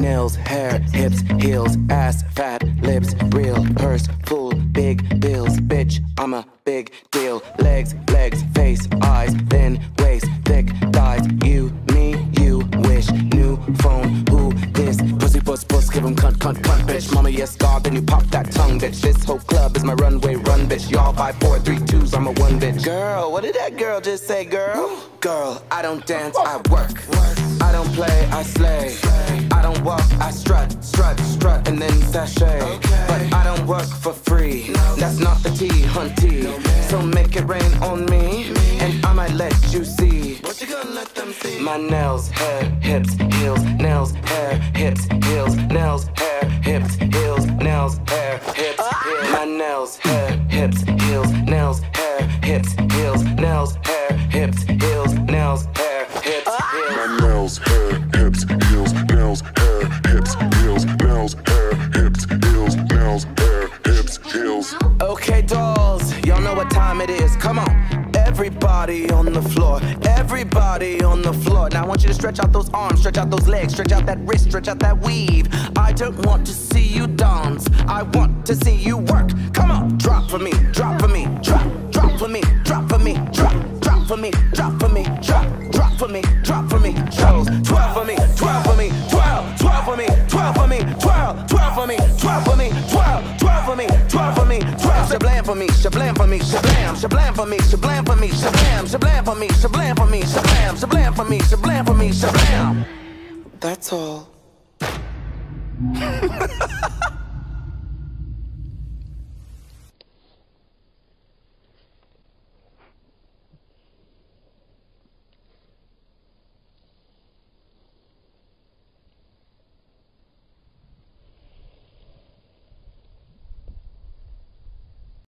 nails, hair, hips, heels, ass, fat, lips, real, purse, full, big bills, bitch, I'm a big deal. Legs, face, eyes, thin waist, thick thighs. You, me, you wish. New phone, who this? Pussy, puss, give 'em cunt, bitch. Mama, yes, God, then you pop that tongue, bitch. This whole club is my runway, run, bitch. Y'all 5, 4, 3, 2s, I'm a one, bitch. Girl, what did that girl just say, girl? Girl, I don't dance, I work. I don't play, I slay. I don't walk, I strut, and then sashay. But I don't work for free. That's not the T, hunty. So make it rain on me, and I might let you see. What you gonna let them see? My nails, hair, hips, heels, nails, hair, hips, heels, nails, hair, hips, heels, nails, hair, hips, heels. My nails, hair, hips, heels, nails, hair, hips, heels, nails, hair, hips, heels, nails, hair, hips, heels. My nails, hair, hips, heels, nails, hair, hips, heels, nails, hair, hips, heels, nails, hair, hips, heels. Okay, dolls, y'all know what time it is. Come on. Everybody on the floor, everybody on the floor. Now I want you to stretch out those arms, stretch out those legs, stretch out that wrist, stretch out that weave. I don't want to see you dance, I want to see you work. Come on, drop for me, drop for me, drop for me, drop for me, drop for me, drop for me, drop for me, drop for me, twirl for me, twirl for me, twirl for me, twirl for me, twirl for me, twirl for me, twirl for me, twirl for me, twirl. Shablam for me, shablam for me, shablam, shablam for me, shablam for me, shablam, shablam for me, shablam for me, shablam, shablam for me, shablam for me, shablam. That's all.